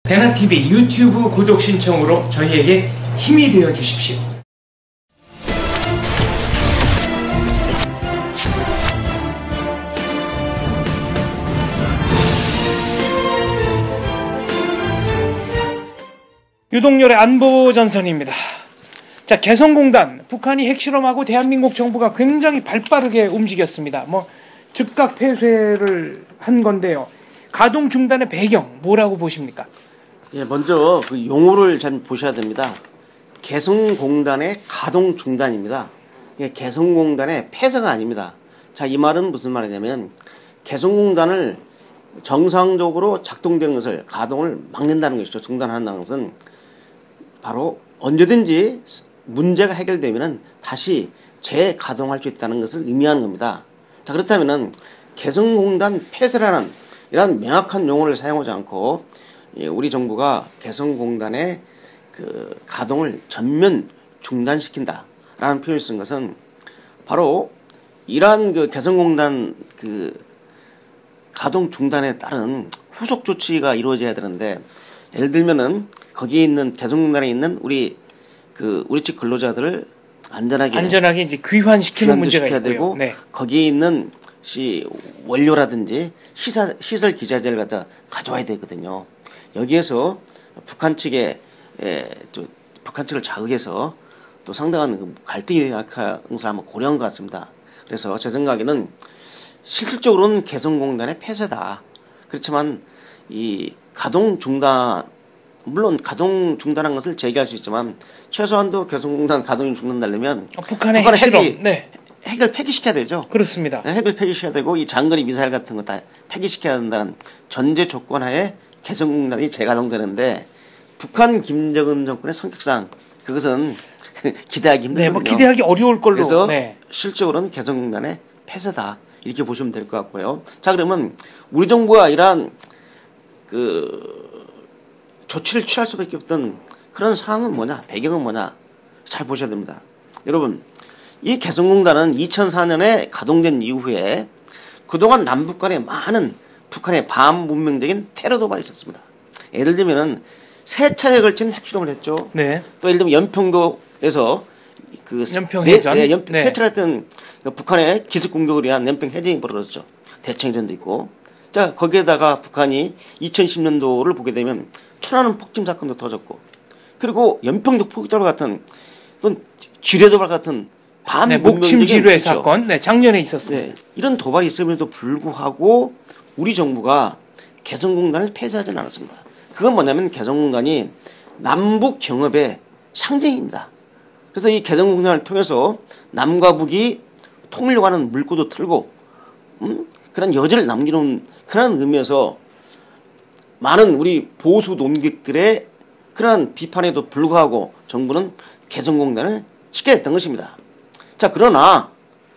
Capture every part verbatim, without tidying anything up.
대나티비 유튜브 구독 신청으로 저희에게 힘이 되어 주십시오. 유동열의 안보전선입니다. 자, 개성공단, 북한이 핵실험하고 대한민국 정부가 굉장히 발빠르게 움직였습니다. 뭐 즉각 폐쇄를 한 건데요. 가동 중단의 배경 뭐라고 보십니까? 예, 먼저 그 용어를 잘 보셔야 됩니다. 개성공단의 가동 중단입니다. 예, 개성공단의 폐쇄가 아닙니다. 자, 이 말은 무슨 말이냐면 개성공단을 정상적으로 작동되는 것을 가동을 막는다는 것이죠. 중단한다는 것은 바로 언제든지 문제가 해결되면은 다시 재가동할 수 있다는 것을 의미하는 겁니다. 자, 그렇다면은 개성공단 폐쇄라는 이런 명확한 용어를 사용하지 않고 우리 정부가 개성공단의 그 가동을 전면 중단시킨다라는 표현을 쓴 것은 바로 이러한 그 개성공단 그 가동 중단에 따른 후속 조치가 이루어져야 되는데, 예를 들면은 거기에 있는 개성공단에 있는 우리 그 우리 측 근로자들을 안전하게 안전하게 이제 귀환시키는 문제가 시켜야 있고요. 되고, 네. 거기에 있는 시 원료라든지 시사, 시설 기자재를 갖다 가져와야 되거든요. 여기에서 북한 측에 에, 또 북한 측을 자극해서 또 상당한 그 갈등이 약한 것을 한번 고려한 것 같습니다. 그래서 제 생각에는 실질적으로는 개성공단의 폐쇄다. 그렇지만 이 가동 중단, 물론 가동 중단한 것을 제기할 수 있지만 최소한도 개성공단 가동이 중단되려면 어, 북한의 북한의 핵실험, 핵이, 네. 핵을 폐기시켜야 되죠. 그렇습니다. 핵을 폐기시켜야 되고 이 장거리 미사일 같은 거 다 폐기시켜야 된다는 전제 조건 하에 개성공단이 재가동되는데, 북한 김정은 정권의 성격상 그것은 기대하기 힘들거든요. 네, 뭐 기대하기 어려울 걸로. 그래서 네. 실적으로는 개성공단의 폐쇄다 이렇게 보시면 될 것 같고요. 자, 그러면 우리 정부가 이러한 그 조치를 취할 수밖에 없던 그런 상황은 뭐냐, 배경은 뭐냐 잘 보셔야 됩니다. 여러분, 이 개성공단은 이천사 년에 가동된 이후에 그동안 남북 간에 많은 북한의 반문명적인 테러 도발이 있었습니다. 예를 들면은 세 차례에 걸친 핵실험을 했죠. 네. 또 예를 들면 연평도에서 그 연평 해전, 네, 연, 네. 세 차례 했던 북한의 기습 공격을 위한 연평 해전이 벌어졌죠. 대청전도 있고. 자, 거기에다가 북한이 이천십 년도를 보게 되면 천안함 폭침 사건도 터졌고, 그리고 연평도 포격도발 같은 또 지뢰 도발 같은 반 네, 목침 지뢰 사건, 네, 작년에 있었습니다. 네, 이런 도발이 있음에도 불구하고 우리 정부가 개성공단을 폐쇄하지는 않았습니다. 그건 뭐냐면 개성공단이 남북 경협의 상징입니다. 그래서 이 개성공단을 통해서 남과 북이 통일로 가는 물꼬도 틀고, 음? 그런 여지를 남기는 그런 의미에서 많은 우리 보수 논객들의 그런 비판에도 불구하고 정부는 개성공단을 지켜냈던 것입니다. 자, 그러나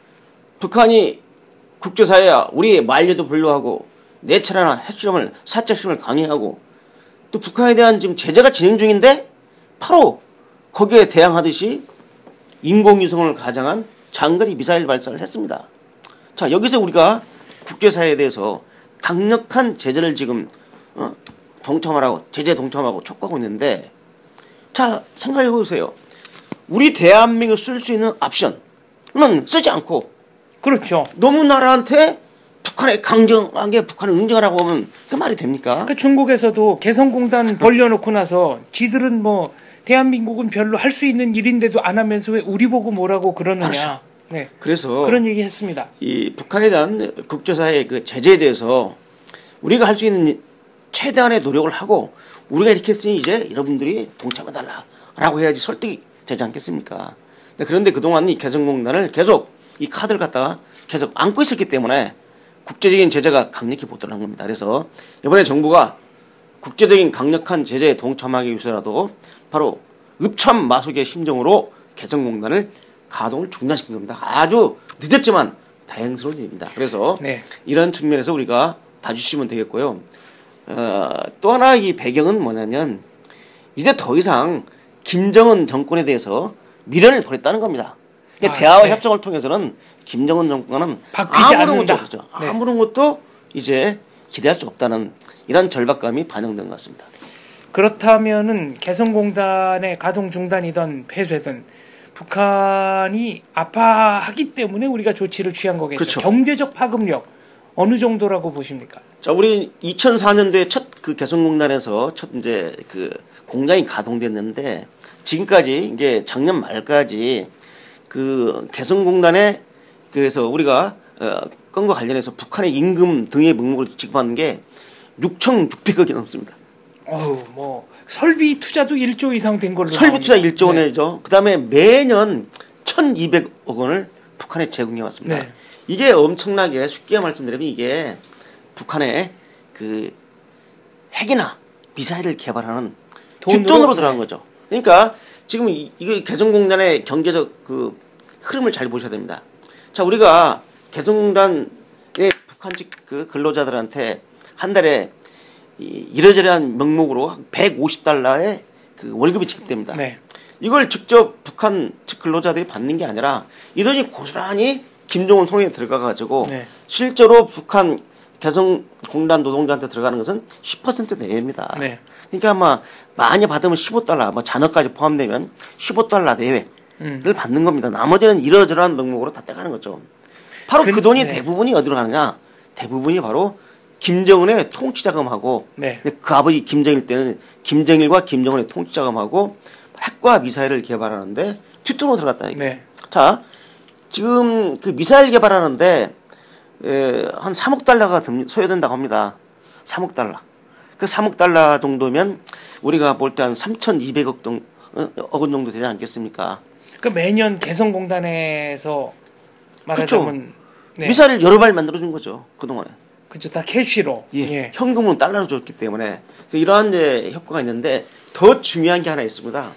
북한이 국제사회와 우리의 만류도 불허하고 네 차례나 핵실험을 사차 핵실험을 강행하고 또 북한에 대한 지금 제재가 진행 중인데 바로 거기에 대항하듯이 인공위성을 가장한 장거리 미사일 발사를 했습니다. 자, 여기서 우리가 국제사회에 대해서 강력한 제재를 지금 어, 동참하라고 제재 동참하고 촉구하고 있는데, 자, 생각해 보세요. 우리 대한민국 쓸 수 있는 옵션은 쓰지 않고, 그렇죠. 너무 나라한테 북한에 강경하게 북한을 응징하라고 하면 그 말이 됩니까? 그 중국에서도 개성공단 벌려놓고 나서 지들은 뭐 대한민국은 별로 할 수 있는 일인데도 안 하면서 왜 우리 보고 뭐라고 그러느냐. 그렇죠. 네. 그래서 그런 얘기 했습니다. 이 북한에 대한 국제사회의 그 제재에 대해서 우리가 할 수 있는 최대한의 노력을 하고, 우리가 이렇게 했으니 이제 여러분들이 동참해달라라고 해야지 설득이 되지 않겠습니까? 그런데 그동안 이 개성공단을 계속 이 카드를 갖다가 계속 안고 있었기 때문에 국제적인 제재가 강력히 보도를 한 겁니다. 그래서 이번에 정부가 국제적인 강력한 제재에 동참하기 위해서라도 바로 읍참마속의 심정으로 개성공단을 가동을 중단시킨 겁니다. 아주 늦었지만 다행스러운 일입니다. 그래서 네. 이런 측면에서 우리가 봐주시면 되겠고요. 어, 또 하나 이 배경은 뭐냐면 이제 더 이상 김정은 정권에 대해서 미련을 버렸다는 겁니다. 아, 대화와 네. 협정을 통해서는 김정은 정권은 아무런 것도 없죠. 네. 아무런 것도 이제 기대할 수 없다는 이런 절박감이 반영된 것 같습니다. 그렇다면은 개성공단의 가동 중단이든 폐쇄든 북한이 아파하기 때문에 우리가 조치를 취한 거겠죠. 그렇죠. 경제적 파급력 어느 정도라고 보십니까? 자, 우리 이천사 년도에 첫 그 개성공단에서 첫 이제 그 공장이 가동됐는데 지금까지 이제 작년 말까지 그 개성공단에 그래서 우리가 어, 건과 관련해서 북한의 임금 등의 명목을 지급하는 게 육천육백억이 넘습니다. 어우, 뭐 설비 투자도 일조 이상 된 걸로 설비 투자 나옵니다. 일조 네. 원이죠. 그다음에 매년 천이백억 원을 북한에 제공해 왔습니다. 네. 이게 엄청나게 쉽게 말씀드리면 이게 북한의 그 핵이나 미사일을 개발하는 돈으로? 뒷돈으로 들어간 거죠. 그러니까 지금 이, 이거 개성공단의 경제적 그 흐름을 잘 보셔야 됩니다. 자, 우리가 개성공단의 북한 측 그 근로자들한테 한 달에 이 이러저러한 명목으로 백오십 달러의 그 월급이 지급됩니다. 네. 이걸 직접 북한 측 근로자들이 받는 게 아니라 이 돈이 고스란히 김정은 손에 들어가가지고 네. 실제로 북한 개성공단 노동자한테 들어가는 것은 십 퍼센트 내외입니다. 네. 그러니까 아마 많이 받으면 십오 달러, 뭐 잔업까지 포함되면 십오 달러 내외를 음. 받는 겁니다. 나머지는 이러저러한 명목으로 다 떼가는 거죠. 바로 그, 그, 돈이 네. 대부분이 어디로 가느냐? 대부분이 바로 김정은의 통치자금하고 네. 그 아버지 김정일 때는 김정일과 김정은의 통치자금하고 핵과 미사일을 개발하는데 뒷돈으로 들어갔다. 네. 자, 지금 그 미사일 개발하는데 에, 한 삼억 달러가 소요된다고 합니다. 삼억 달러. 그 삼억 달러 정도면 우리가 볼 때 한 삼천이백억 정, 어, 원 정도 되지 않겠습니까? 그 매년 개성공단에서 말하자면 네. 미사일을 여러 발 만들어준 거죠. 그동안에. 그죠, 다 캐시로. 예. 예. 현금은 달러로 줬기 때문에 이러한 이제 효과가 있는데 더 중요한 게 하나 있습니다.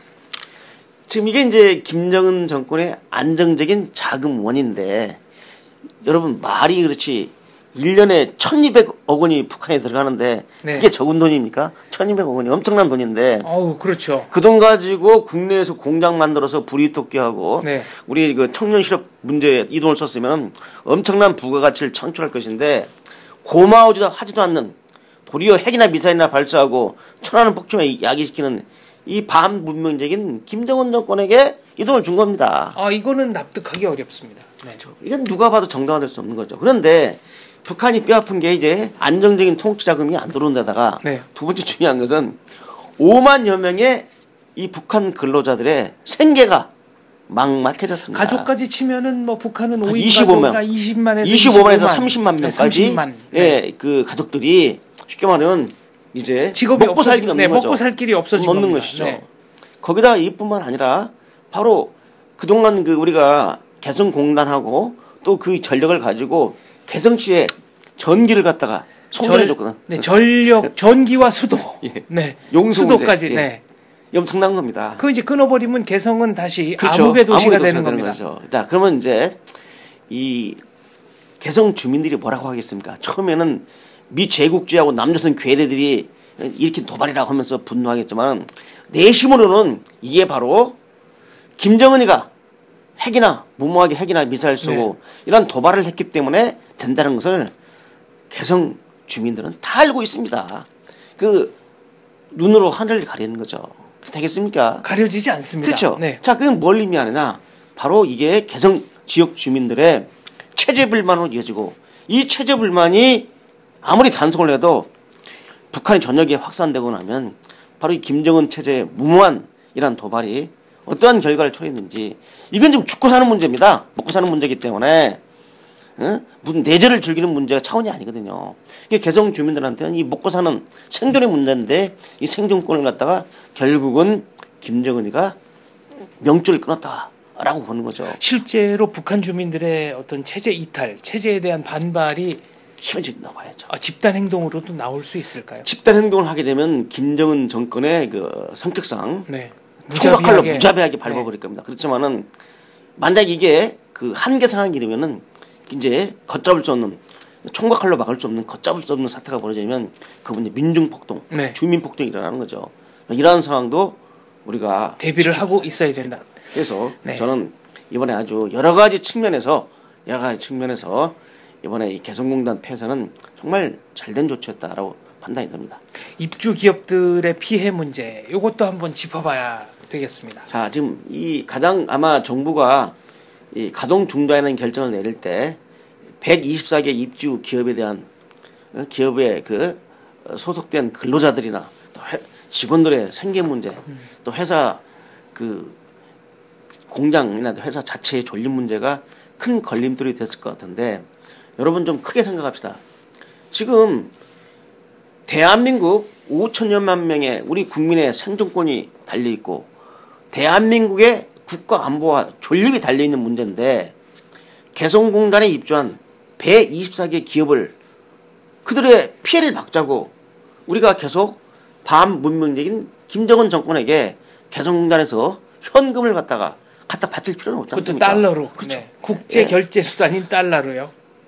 지금 이게 이제 김정은 정권의 안정적인 자금원인데 여러분 말이 그렇지 일 년에 천이백억 원이 북한에 들어가는데 네. 그게 적은 돈입니까? 천이백억 원이 엄청난 돈인데 어우, 그렇죠. 그 돈 가지고 국내에서 공장 만들어서 부리토끼하고 네. 우리 그 청년 실업 문제에 이 돈을 썼으면 엄청난 부가가치를 창출할 것인데 고마워지도 하지도 않는 도리어 핵이나 미사일이나 발사하고 천안은 폭침에 야기시키는 이 반문명적인 김정은 정권에게 이 돈을 준 겁니다. 아, 이거는 납득하기 어렵습니다. 네. 이건 누가 봐도 정당화될 수 없는 거죠. 그런데 북한이 뼈아픈 게 이제 안정적인 통치 자금이 안 들어온 데다가 네. 두 번째 중요한 것은 오만여 명의 이 북한 근로자들의 생계가 막막해졌습니다. 가족까지 치면은 뭐 북한은 오인 이십오만. 가족이나 이십만에서 이십오만에서 삼십만 네, 명까지 삼십만. 네. 예, 그 가족들이 쉽게 말하면 이제 직업이 먹고 살기 없어지고, 없는 네, 거죠. 먹고 살 길이 없어진 없는 겁니다. 것이죠. 네. 거기다 이뿐만 아니라 바로 그동안 그 우리가 개성공단하고 또 그 전력을 가지고 개성시에 전기를 갖다가 송전해 줬거든. 네, 전력, 전기와 수도. 예. 네. 용수 수도까지. 문제. 예. 네. 엄청난 겁니다. 그 이제 끊어버리면 개성은 다시 그렇죠. 암흑의 도시가 암흑의 되는 도시가 겁니다. 거죠. 자, 그러면 이제 이 개성 주민들이 뭐라고 하겠습니까? 처음에는 미 제국주의하고 남조선 괴뢰들이 이렇게 도발이라고 하면서 분노하겠지만 내심으로는 이게 바로 김정은이가 핵이나 무모하게 핵이나 미사일 쏘고 네. 이런 도발을 했기 때문에 된다는 것을 개성 주민들은 다 알고 있습니다. 그 눈으로 하늘을 가리는 거죠. 되겠습니까? 가려지지 않습니다. 그렇죠. 네. 자, 그건 뭘 의미하느냐? 바로 이게 개성 지역 주민들의 체제 불만으로 이어지고 이 체제 불만이 아무리 단속을 해도 북한이 전역에 확산되고 나면 바로 이 김정은 체제의 무모한 이런 도발이 어떠한 결과를 초래했는지 이건 지금 죽고 사는 문제입니다. 먹고 사는 문제이기 때문에 어? 무슨 내재를 즐기는 문제가 차원이 아니거든요. 이게 개성 주민들한테는 이 먹고 사는 생존의 문제인데 이 생존권을 갖다가 결국은 김정은이가 명줄을 끊었다라고 보는 거죠. 실제로 북한 주민들의 어떤 체제 이탈, 체제에 대한 반발이 심해진다고 봐야죠. 아, 집단 행동으로도 나올 수 있을까요? 집단 행동을 하게 되면 김정은 정권의 그 성격상 네. 총각칼로 무자비하게, 네. 무자비하게 밟아버릴 겁니다. 그렇지만은 만약 이게 그 한계 상황이 이르면은 이제 걷잡을 수 없는 총각칼로 막을 수 없는 걷잡을 수 없는 사태가 벌어지면 그분이 민중폭동, 네. 주민폭동이 일어나는 거죠. 이러한 상황도 우리가 대비를 하고 있어야 된다. 그래서 네. 저는 이번에 아주 여러 가지 측면에서 여러 가지 측면에서 이번에 이 개성공단 폐쇄는 정말 잘된 조치였다라고 판단이 됩니다. 입주 기업들의 피해 문제, 이것도 한번 짚어봐야 되겠습니다. 자, 지금 이 가장 아마 정부가 이 가동 중단하는 결정을 내릴 때 백이십사 개 입주 기업에 대한 기업의 그 소속된 근로자들이나 직원들의 생계 문제, 음. 또 회사 그 공장이나 회사 자체의 존립 문제가 큰 걸림돌이 됐을 것 같은데, 여러분 좀 크게 생각합시다. 지금 대한민국 오천여만 명의 우리 국민의 생존권이 달려있고 대한민국의 국가 안보와 존립이 달려있는 문제인데, 개성공단에 입주한 백이십사 개 기업을 그들의 피해를 막자고 우리가 계속 반문명적인 김정은 정권에게 개성공단에서 현금을 갖다가 갖다 바칠 필요는 없지 않습니까? 그것도 달러로. 그렇죠. 네. 국제 예. 결제 수단인 달러로요.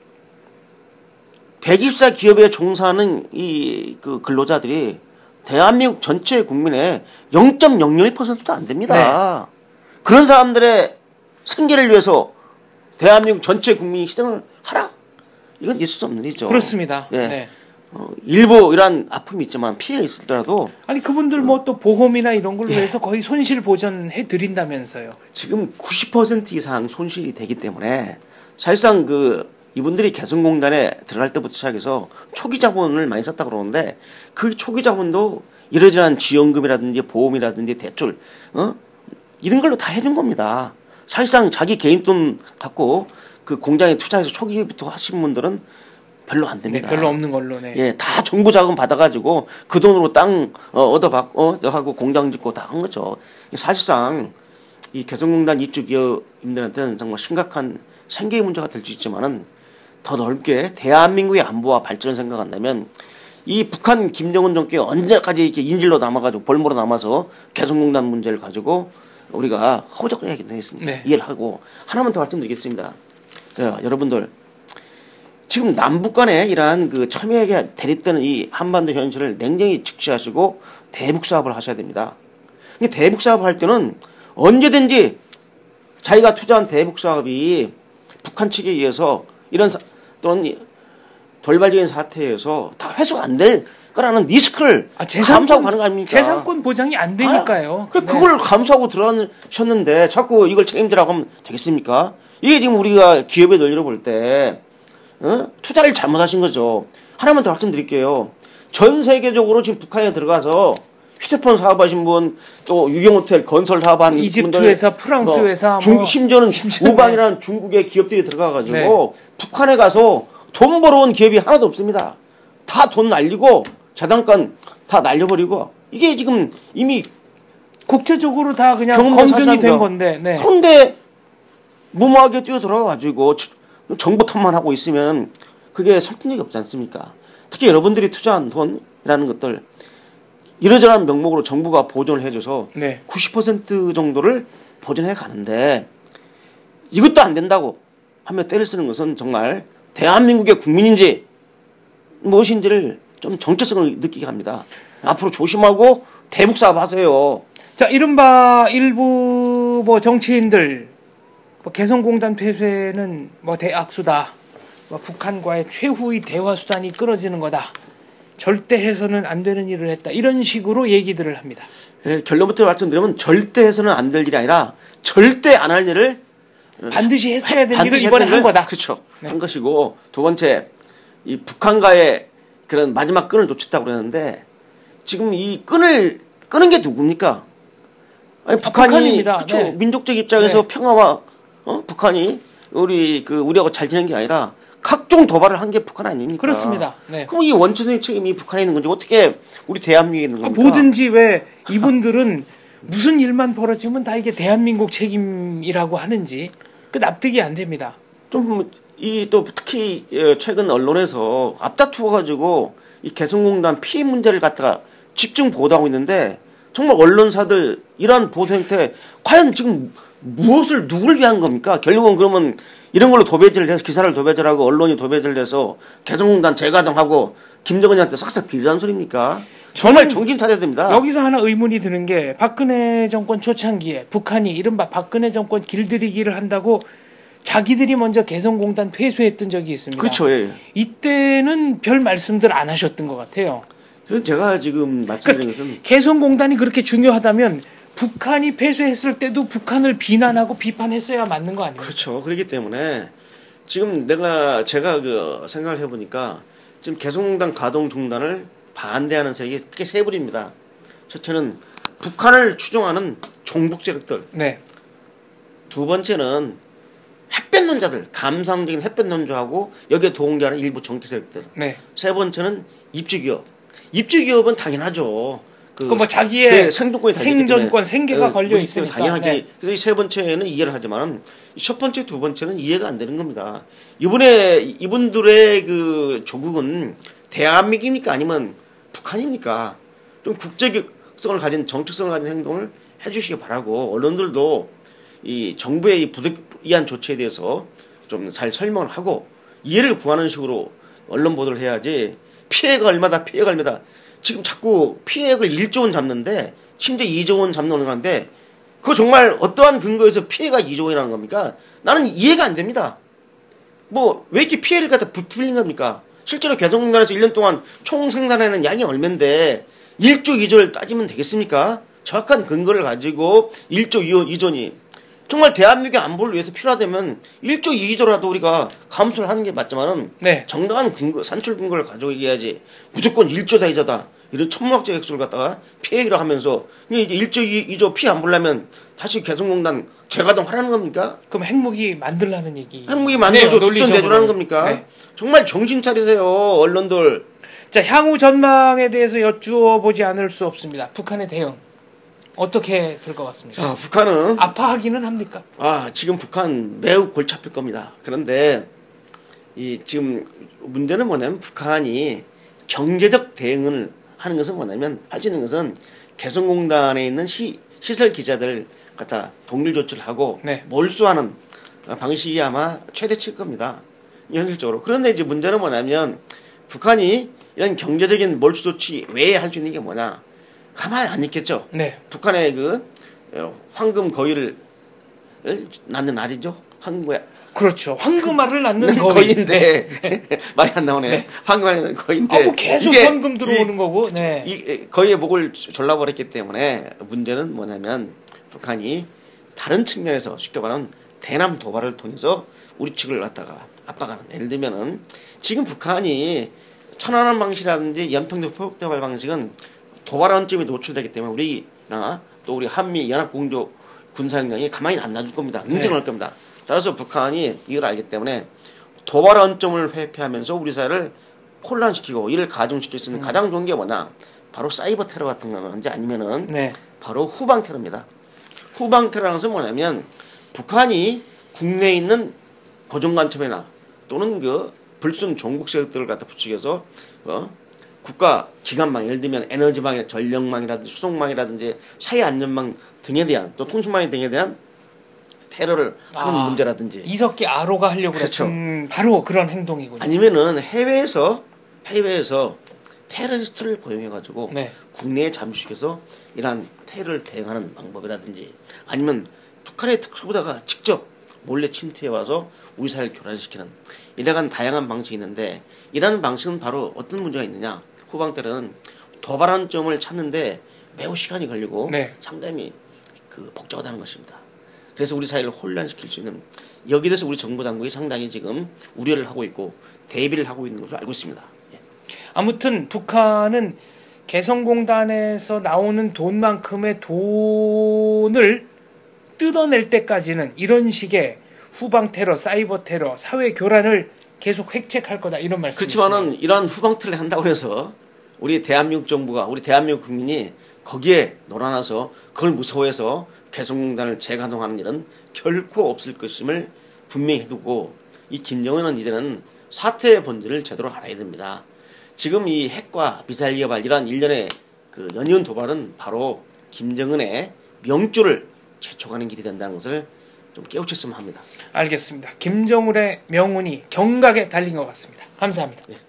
백이십사 기업에 종사하는 이 그 근로자들이 대한민국 전체 국민의 영 점 영영일 퍼센트도 안 됩니다. 네. 그런 사람들의 생계를 위해서 대한민국 전체 국민이 희생을 하라? 이건 있을 수 없는 일이죠. 그렇습니다. 예. 네. 어, 일부 이런 아픔이 있지만 피해가 있을더라도 아니 그분들 뭐 또 보험이나 이런 걸로 예. 해서 거의 손실 보전해 드린다면서요. 지금 구십 퍼센트 이상 손실이 되기 때문에 사실상 그 이분들이 개성공단에 들어갈 때부터 시작해서 초기 자본을 많이 썼다 그러는데, 그 초기 자본도 이러저러한 지원금이라든지 보험이라든지 대출 어? 이런 걸로 다 해준 겁니다. 사실상 자기 개인 돈 갖고 그 공장에 투자해서 초기부터 하신 분들은 별로 안 됩니다. 네, 별로 없는 걸로. 네. 예, 다 정부 자금 받아가지고 그 돈으로 땅 어, 얻어받고 어, 하고 공장 짓고 다 한 거죠. 사실상 이 개성공단 입주 기업인들한테는 정말 심각한 생계의 문제가 될 수 있지만은 더 넓게 대한민국의 안보와 발전을 생각한다면 이 북한 김정은 정권이 언제까지 이렇게 인질로 남아가지고 볼모로 남아서 개성공단 문제를 가지고 우리가 허우적거려야 되겠습니다. 네. 이해를 하고 하나만 더 말씀드리겠습니다. 자, 여러분들 지금 남북 간에 이러한 그 첨예하게 대립되는 이 한반도 현실을 냉정히 직시하시고 대북 사업을 하셔야 됩니다. 대북 사업을 할 때는 언제든지 자기가 투자한 대북 사업이 북한 측에 의해서 이런 사, 또는 돌발적인 사태에서 다 회수가 안 될 거라는 리스크를 아, 재산권, 감수하고 가는 거 아닙니까? 재산권 보장이 안 되니까요. 아, 그걸 네. 감수하고 들어가셨는데 자꾸 이걸 책임지라고 하면 되겠습니까? 이게 지금 우리가 기업의 논리로 볼 때 어? 투자를 잘못하신 거죠. 하나만 더 말씀드릴게요. 전 세계적으로 지금 북한에 들어가서 휴대폰 사업하신 분, 또 유경호텔 건설 사업한 이집트 분들, 회사, 프랑스 뭐 회사, 중, 뭐 심지어는 우방이라는 중국의 기업들이 들어가가지고 네. 북한에 가서 돈 벌어온 기업이 하나도 없습니다. 다 돈 날리고 자단권 다 날려버리고, 이게 지금 이미 국제적으로 다 그냥 검증이 된 건데. 네. 그런데 무모하게 뛰어들어가가지고 정보 탓만 하고 있으면 그게 설득력이 없지 않습니까? 특히 여러분들이 투자한 돈이라는 것들 이러저러한 명목으로 정부가 보존을 해줘서 네. 구십 퍼센트 정도를 보존해 가는데, 이것도 안 된다고 하며 때를 쓰는 것은 정말 대한민국의 국민인지 무엇인지를 좀 정체성을 느끼게 합니다. 앞으로 조심하고 대북 사업 하세요. 자, 이른바 일부 뭐 정치인들 뭐 개성공단 폐쇄는 뭐 대악수다, 뭐 북한과의 최후의 대화 수단이 끊어지는 거다, 절대 해서는 안 되는 일을 했다, 이런 식으로 얘기들을 합니다. 예, 결론부터 말씀드리면 절대 해서는 안 될 일이 아니라 절대 안 할 일을 반드시 했어야 될 일을 이번에 한 거다. 그렇죠. 네. 한 것이고, 두 번째, 이 북한과의 그런 마지막 끈을 놓쳤다고 그러는데, 지금 이 끈을 끄는 게 누굽니까? 아니, 북한이 그렇죠. 네. 민족적 입장에서 네. 평화와 어? 북한이 우리 그 우리하고 잘 지낸 게 아니라 각종 도발을 한 게 북한 아닙니까? 그렇습니다. 네. 그럼 이 원천적인 책임이 북한에 있는 건지 어떻게 우리 대한민국에 있는 겁니까? 아, 뭐든지 왜 이분들은 무슨 일만 벌어지면 다 이게 대한민국 책임이라고 하는지 그 납득이 안 됩니다. 좀 이 또 특히 최근 언론에서 앞다투어 가지고 이 개성공단 피해 문제를 갖다가 집중 보도하고 있는데, 정말 언론사들 이러한 보도 행태 과연 지금 무엇을 누구를 위한 겁니까? 결국은 그러면 이런 걸로 도배질을 해서 기사를 도배질하고 언론이 도배질을 해서 개성공단 재가동하고 김정은이한테 싹싹 빌리라는 소리입니까? 정말 정신 차려야 됩니다. 여기서 하나 의문이 드는 게, 박근혜 정권 초창기에 북한이 이른바 박근혜 정권 길들이기를 한다고 자기들이 먼저 개성공단 폐쇄했던 적이 있습니다. 그렇죠. 예. 이때는 별 말씀들 안 하셨던 것 같아요. 저는 제가 지금 말씀드린 그러니까 것은 개성공단이 그렇게 중요하다면 북한이 패소했을 때도 북한을 비난하고 비판했어야 맞는 거 아니에요? 그렇죠. 그렇기 때문에 지금 내가 제가 그 생각을 해보니까 지금 개성공단 가동 중단을 반대하는 세력이 크게 세 부류입니다. 첫째는 북한을 추종하는 종북 세력들. 네. 두 번째는 햇볕론자들, 감상적인 햇볕론자하고 여기에 동조하는 일부 정치 세력들. 네. 세 번째는 입주기업. 입주기업은 당연하죠. 그 뭐 자기의 생존권이 생존권, 생계가 걸려 있으니까. 당연하게. 네. 그래서 이 세 번째는 이해를 하지만 첫 번째, 두 번째는 이해가 안 되는 겁니다. 이번에 이분들의 그 조국은 대한민국입니까 아니면 북한입니까? 좀 국제성을 가진 정책성을 가진 행동을 해주시기 바라고 언론들도 이 정부의 이 부득이한 조치에 대해서 좀 잘 설명을 하고 이해를 구하는 식으로 언론 보도를 해야지. 피해가 얼마다 피해가 얼마다 지금 자꾸 피해액을 일조 원 잡는데 심지어 이조 원 잡는 건데 그거 정말 어떠한 근거에서 피해가 이조 원이라는 겁니까? 나는 이해가 안 됩니다. 뭐 왜 이렇게 피해를 갖다 부풀린 겁니까? 실제로 개성공단에서 일 년 동안 총 생산하는 양이 얼마인데 일조 이조를 따지면 되겠습니까? 정확한 근거를 가지고 일조 이조니 정말 대한민국의 안보를 위해서 필요하다면 일조 이조라도 우리가 감수를 하는 게 맞지만은 네. 정당한 근거, 산출 근거를 가지고 얘기해야지 무조건 일조다 이조다 이런 천문학적 액수를 갖다가 피해기로 하면서 이게 일조 이조 피해 안 보려면 다시 개성공단 재가동하라는 겁니까? 그럼 핵무기 만들라는 얘기. 핵무기 만들어줘 주권 내주라는 겁니까? 네. 정말 정신 차리세요 언론들. 자, 향후 전망에 대해서 여쭈어보지 않을 수 없습니다. 북한의 대응 어떻게 될 것 같습니까? 자, 북한은 아파하기는 합니까? 아 지금 북한 매우 골치 아플 겁니다. 그런데 이 지금 문제는 뭐냐면 북한이 경제적 대응을 하는 것은 뭐냐면 할 수 있는 것은 개성공단에 있는 시, 시설 기자들 갖다 동일 조치를 하고 네. 몰수하는 방식이 아마 최대치일 겁니다. 현실적으로. 그런데 이제 문제는 뭐냐면 북한이 이런 경제적인 몰수 조치 외에 할 수 있는 게 뭐냐? 가만히 안 있겠죠. 네. 북한의 그 황금 거위를 낳는 날이죠. 황금거위. 그렇죠. 황금알을 낳는 거위. 거인데 말이 안 나오네. 네. 황금알을 낳는 거인데. 아, 뭐 계속 현금 들어오는 이, 거고. 네. 이 거위의 목을 졸라버렸기 때문에 문제는 뭐냐면 북한이 다른 측면에서 쉽게 말하면 대남 도발을 통해서 우리 측을 갖다가 압박하는. 예를 들면은 지금 북한이 천안함 방식이라든지 연평도 포격 도발 방식은 도발 원점이 노출되기 때문에 우리나 또 우리 한미 연합공조 군사행동이 가만히 안 놔줄 겁니다. 인정할 네. 겁니다. 따라서 북한이 이걸 알기 때문에 도발 원점을 회피하면서 우리 사회를 혼란시키고 이를 가중시킬 수 있는 음. 가장 좋은 게 뭐냐? 바로 사이버 테러 같은 거는지 아니면은 네. 바로 후방 테러입니다. 후방 테러라는 것은 뭐냐면 북한이 국내에 있는 고정관점이나 또는 그 불순 종북 세력들을 갖다 부추겨서 어? 국가 기관망, 예를 들면 에너지망이나 전력망이라든지 수송망이라든지 사회 안전망 등에 대한 또 통신망 등에 대한 테러를 하는 아, 문제라든지 이석기 아로가 하려고 그렇죠. 음, 바로 그런 행동이군요. 아니면은 해외에서 해외에서 테러리스트를 고용해가지고 네. 국내에 잠식해서 이러한 테러를 대응하는 방법이라든지 아니면 북한의 특수부대가 직접 몰래 침투해와서 우리 사회를 교란시키는 이러한 다양한 방식이 있는데 이러한 방식은 바로 어떤 문제가 있느냐. 후방 테러는 도발한 점을 찾는데 매우 시간이 걸리고 네. 상당히 그 복잡하다는 것입니다. 그래서 우리 사회를 혼란시킬 수 있는 여기에 대해서 우리 정부 당국이 상당히 지금 우려를 하고 있고 대비를 하고 있는 것으로 알고 있습니다. 예. 아무튼 북한은 개성공단에서 나오는 돈만큼의 돈을 뜯어낼 때까지는 이런 식의 후방 테러, 사이버 테러, 사회 교란을 계속 획책할 거다 이런 말씀이시죠. 그렇지만은 이런 후방 테러를 한다고 해서 우리 대한민국 정부가 우리 대한민국 국민이 거기에 놀아나서 그걸 무서워해서 개성공단을 재가동하는 일은 결코 없을 것임을 분명히 해두고 이 김정은은 이제는 사태의 본질을 제대로 알아야 됩니다. 지금 이 핵과 미사일 개발 이러한 일련의 그 연이은 도발은 바로 김정은의 명주를 재촉하는 길이 된다는 것을 좀 깨우쳤으면 합니다. 알겠습니다. 김정은의 명운이 경각에 달린 것 같습니다. 감사합니다. 네.